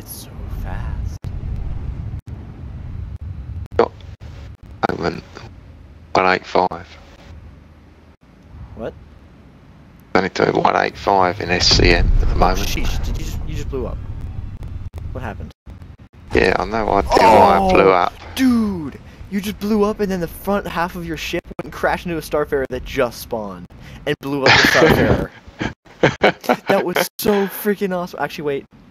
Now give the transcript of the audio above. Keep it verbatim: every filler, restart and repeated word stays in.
It's so fast. Moment one eight five. What? Only doing one eight five in S C M at the Oh, moment. sheesh, did you just, you just blew up. What happened? Yeah, I know I did why I blew up. Dude! You just blew up and then the front half of your ship went and crashed into a Starfarer that just spawned. And blew up the Starfarer. That was so freaking awesome. Actually, wait.